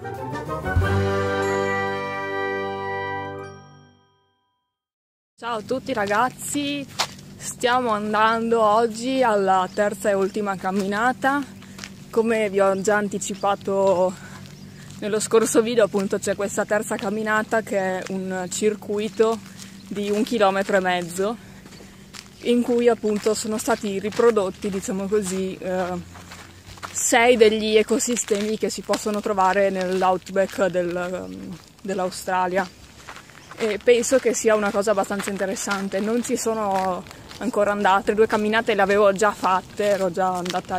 Ciao a tutti ragazzi, stiamo andando oggi alla terza e ultima camminata. Come vi ho già anticipato nello scorso video, appunto c'è questa terza camminata che è un circuito di 1,5 km in cui appunto sono stati riprodotti, diciamo così, 6 degli ecosistemi che si possono trovare nell'outback dell'Australia. E penso che sia una cosa abbastanza interessante. Non ci sono ancora andate, 2 camminate le avevo già fatte, ero già andata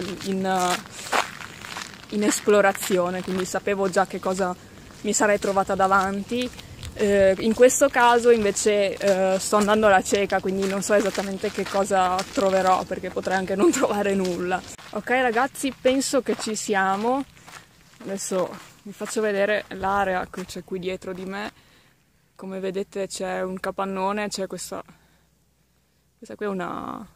in esplorazione, quindi sapevo già che cosa mi sarei trovata davanti. In questo caso invece sto andando alla cieca, quindi non so esattamente che cosa troverò, perché potrei anche non trovare nulla. Ok ragazzi, penso che ci siamo. Adesso vi faccio vedere l'area che c'è qui dietro di me. Come vedete c'è un capannone, c'è questa qui è una,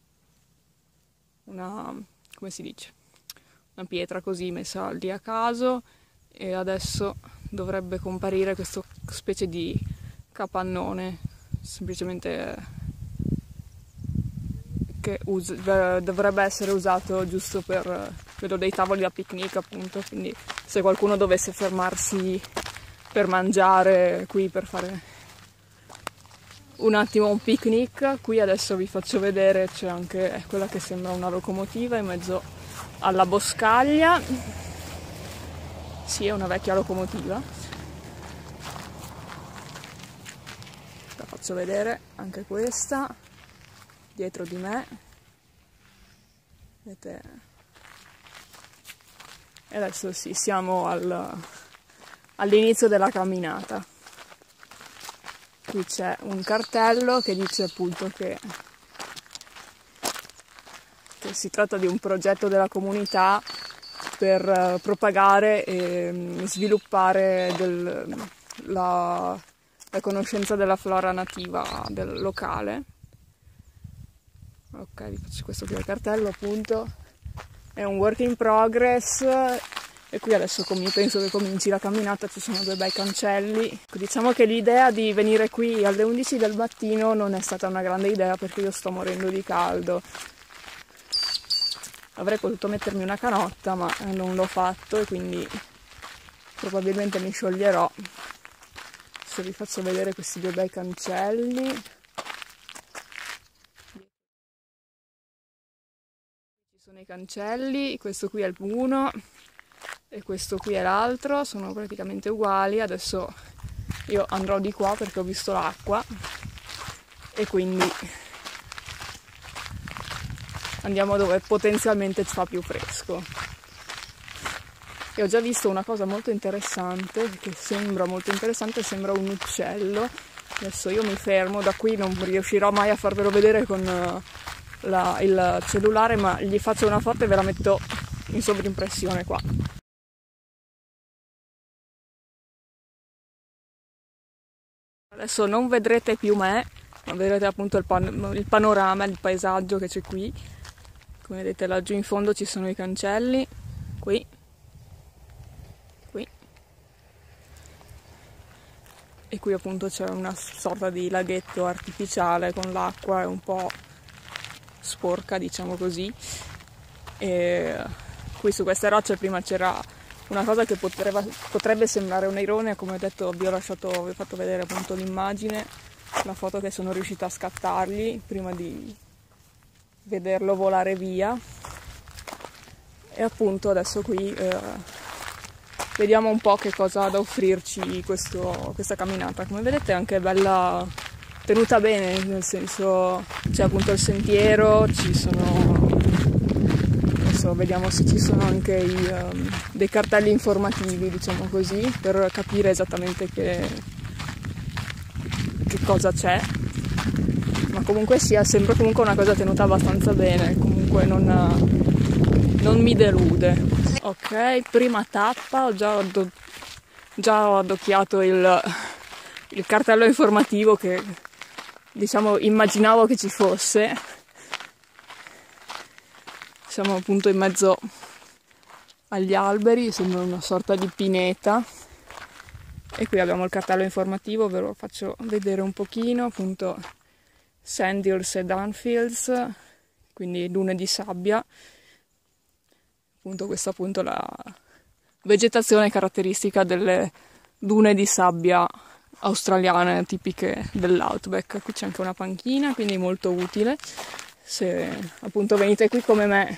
come si dice? Una pietra così messa lì a caso, e adesso dovrebbe comparire questa specie di capannone, semplicemente che dovrebbe essere usato giusto per, vedo dei tavoli da picnic appunto, quindi se qualcuno dovesse fermarsi per mangiare qui, per fare un attimo un picnic. Qui adesso vi faccio vedere, c'è anche quella che sembra una locomotiva in mezzo alla boscaglia. Sì, è una vecchia locomotiva. La faccio vedere anche questa dietro di me, vedete? E adesso sì, siamo all'inizio della camminata. Qui c'è un cartello che dice appunto che si tratta di un progetto della comunità per propagare e sviluppare la conoscenza della flora nativa del locale. Ok, vi faccio questo qui al cartello appunto. È un work in progress. E qui adesso penso che cominci la camminata, ci sono 2 bei cancelli. Diciamo che l'idea di venire qui alle 11 del mattino non è stata una grande idea, perché io sto morendo di caldo. Avrei potuto mettermi una canotta, ma non l'ho fatto e quindi probabilmente mi scioglierò. Se vi faccio vedere questi 2 bei cancelli. Ci sono i cancelli, questo qui è uno e questo qui è l'altro, sono praticamente uguali. Adesso io andrò di qua perché ho visto l'acqua e quindi andiamo dove potenzialmente ci fa più fresco. E ho già visto una cosa molto interessante, che sembra molto interessante, sembra un uccello. Adesso io mi fermo, da qui non riuscirò mai a farvelo vedere con il cellulare, ma gli faccio una foto e ve la metto in sovrimpressione qua. Adesso non vedrete più me, ma vedrete appunto il panorama, il paesaggio che c'è qui. Come vedete laggiù in fondo ci sono i cancelli, qui. E qui appunto c'è una sorta di laghetto artificiale con l'acqua un po' sporca, diciamo così. E qui su queste rocce prima c'era una cosa che potrebbe sembrare un'ironia, come ho detto vi ho fatto vedere appunto l'immagine, la foto che sono riuscita a scattargli prima di vederlo volare via. E appunto adesso qui vediamo un po' che cosa ha da offrirci questa camminata. Come vedete è anche bella tenuta bene, nel senso c'è appunto il sentiero, ci sono, adesso vediamo se ci sono anche dei cartelli informativi, diciamo così, per capire esattamente che cosa c'è, ma comunque sia sembra comunque una cosa tenuta abbastanza bene, comunque non mi delude. Ok, prima tappa, ho già addocchiato il cartello informativo che diciamo immaginavo che ci fosse. Siamo appunto in mezzo agli alberi, sembra una sorta di pineta. E qui abbiamo il cartello informativo, ve lo faccio vedere un pochino, appunto Sand Hills e Dunfields, quindi dune di sabbia. Appunto questa appunto la vegetazione caratteristica delle dune di sabbia australiane tipiche dell'Outback. Qui c'è anche una panchina, quindi molto utile se appunto venite qui come me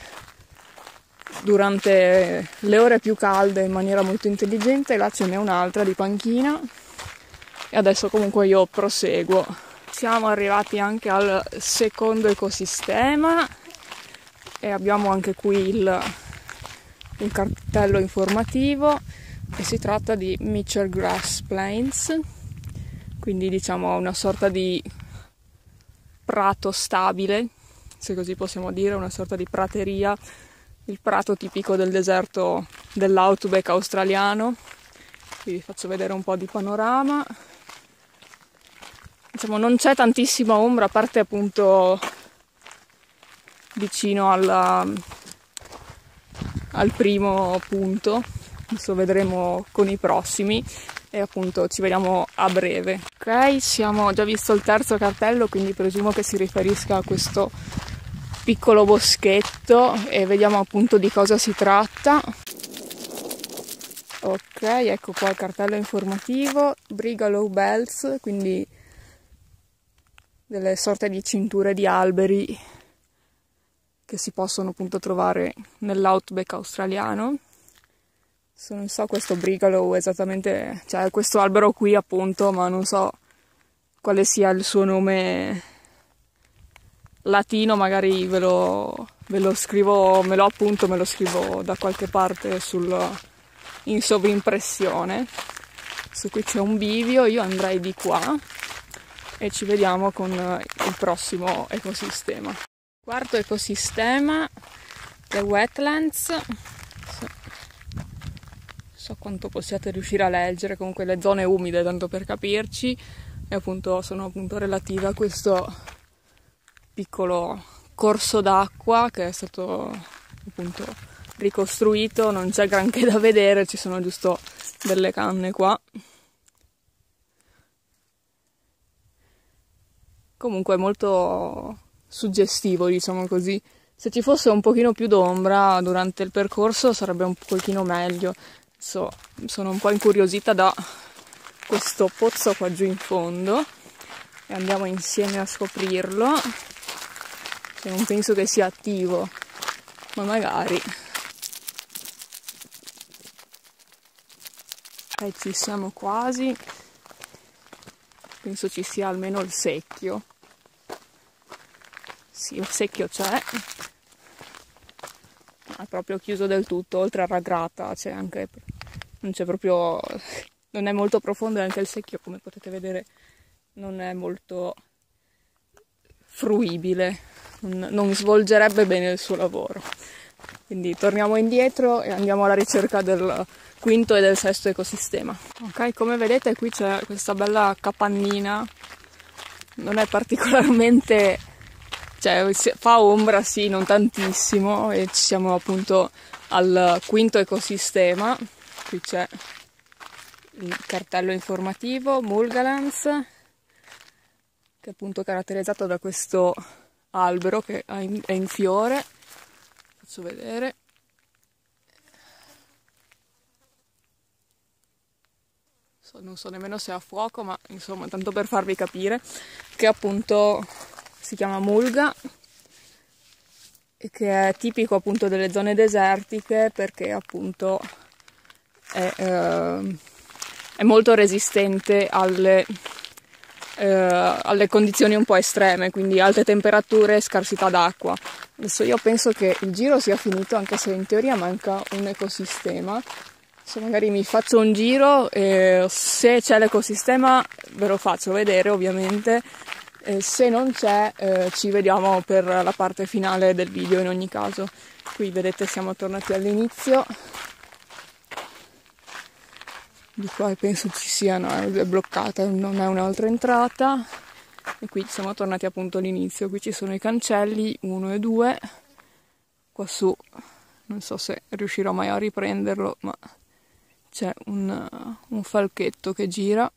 durante le ore più calde in maniera molto intelligente. Là ce n'è un'altra di panchina e adesso comunque io proseguo. Siamo arrivati anche al secondo ecosistema e abbiamo anche qui il cartello informativo e si tratta di Mitchell Grass Plains, quindi diciamo una sorta di prato stabile, se così possiamo dire, una sorta di prateria, il prato tipico del deserto dell'Outback australiano. Qui vi faccio vedere un po' di panorama. Diciamo non c'è tantissima ombra, a parte appunto vicino al primo punto, adesso vedremo con i prossimi e appunto ci vediamo a breve. Ok, siamo già visto il terzo cartello, quindi presumo che si riferisca a questo piccolo boschetto e vediamo appunto di cosa si tratta. Ok, ecco qua il cartello informativo, Brigalow Belts, quindi delle sorte di cinture di alberi che si possono appunto trovare nell'Outback australiano. Non so questo Brigalow esattamente, cioè questo albero qui appunto, ma non so quale sia il suo nome latino, magari ve lo scrivo, me lo appunto, me lo scrivo da qualche parte in sovrimpressione. Adesso qui c'è un bivio, io andrei di qua e ci vediamo con il prossimo ecosistema. Quarto ecosistema, le wetlands. Non so quanto possiate riuscire a leggere, comunque le zone umide, tanto per capirci, e appunto sono appunto relative a questo piccolo corso d'acqua che è stato appunto ricostruito. Non c'è granché da vedere, ci sono giusto delle canne qua. Comunque è molto suggestivo, diciamo così. Se ci fosse un pochino più d'ombra durante il percorso sarebbe un pochino meglio. Adesso sono un po' incuriosita da questo pozzo qua giù in fondo e andiamo insieme a scoprirlo. Non penso che sia attivo, ma magari. Ci siamo quasi. Penso ci sia almeno il secchio. Sì, il secchio c'è. È proprio chiuso del tutto, oltre a Ragrata c'è anche, non c'è proprio, non è molto profondo e anche il secchio, come potete vedere, non è molto fruibile, non svolgerebbe bene il suo lavoro. Quindi torniamo indietro e andiamo alla ricerca del quinto e del sesto ecosistema. Ok, come vedete qui c'è questa bella capannina, non è particolarmente, cioè fa ombra sì, non tantissimo, e ci siamo appunto al quinto ecosistema. Qui c'è il cartello informativo Mulgalands, che è appunto caratterizzato da questo albero che è in fiore. Faccio vedere. Non so nemmeno se è a fuoco, ma insomma tanto per farvi capire che appunto si chiama mulga e che è tipico appunto delle zone desertiche perché appunto è molto resistente alle condizioni un po' estreme, quindi alte temperature e scarsità d'acqua. Adesso io penso che il giro sia finito, anche se in teoria manca un ecosistema. Se magari mi faccio un giro e se c'è l'ecosistema ve lo faccio vedere ovviamente, se non c'è ci vediamo per la parte finale del video in ogni caso. Qui vedete siamo tornati all'inizio, di qua penso ci sia, no, è bloccata, non è un'altra entrata, e qui siamo tornati appunto all'inizio. Qui ci sono i cancelli 1 e 2, qua su non so se riuscirò mai a riprenderlo, ma c'è un falchetto che gira.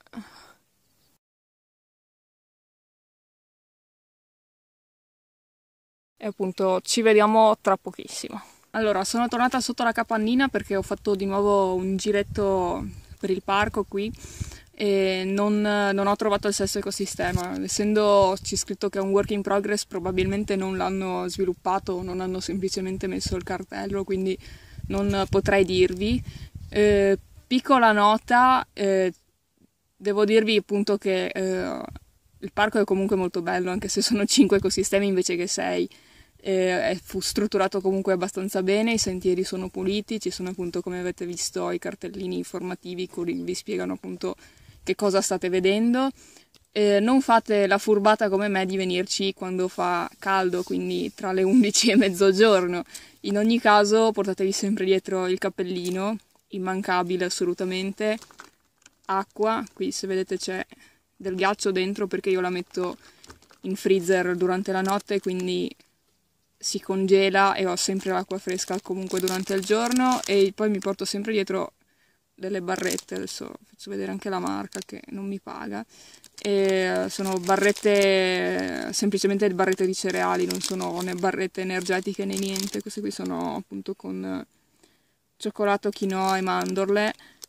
E appunto ci vediamo tra pochissimo. Allora, sono tornata sotto la capannina perché ho fatto di nuovo un giretto per il parco qui e non ho trovato il stesso ecosistema. Essendo c'è scritto che è un work in progress, probabilmente non l'hanno sviluppato, non hanno semplicemente messo il cartello, quindi non potrei dirvi. Piccola nota, devo dirvi appunto che il parco è comunque molto bello, anche se sono 5 ecosistemi invece che 6. Fu strutturato comunque abbastanza bene, i sentieri sono puliti, ci sono appunto, come avete visto, i cartellini informativi che vi spiegano appunto che cosa state vedendo. Non fate la furbata come me di venirci quando fa caldo, quindi tra le 11 e mezzogiorno. In ogni caso portatevi sempre dietro il cappellino, immancabile assolutamente, acqua, qui se vedete c'è del ghiaccio dentro perché io la metto in freezer durante la notte, quindi si congela e ho sempre l'acqua fresca comunque durante il giorno, e poi mi porto sempre dietro delle barrette, adesso faccio vedere anche la marca che non mi paga, e sono barrette, semplicemente barrette di cereali, non sono né barrette energetiche né niente. Queste qui sono appunto con cioccolato, quinoa e mandorle.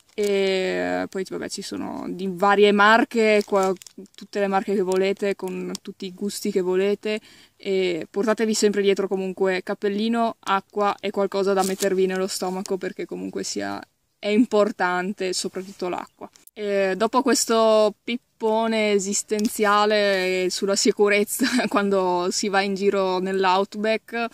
E poi vabbè, ci sono di varie marche, tutte le marche che volete, con tutti i gusti che volete, e portatevi sempre dietro comunque cappellino, acqua e qualcosa da mettervi nello stomaco, perché comunque è importante, soprattutto l'acqua. Dopo questo pippone esistenziale sulla sicurezza quando si va in giro nell'outback,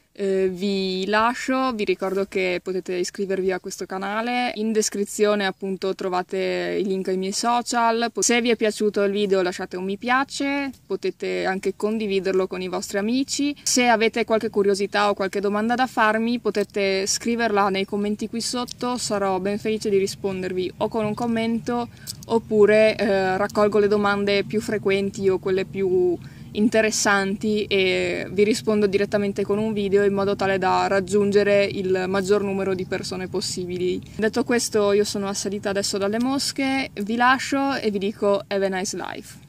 vi lascio, vi ricordo che potete iscrivervi a questo canale, in descrizione appunto trovate il link ai miei social. Se vi è piaciuto il video lasciate un mi piace, potete anche condividerlo con i vostri amici. Se avete qualche curiosità o qualche domanda da farmi potete scriverla nei commenti qui sotto, sarò ben felice di rispondervi o con un commento oppure raccolgo le domande più frequenti o quelle più interessanti e vi rispondo direttamente con un video in modo tale da raggiungere il maggior numero di persone possibili. Detto questo, io sono assalita adesso dalle mosche, vi lascio e vi dico have a nice life.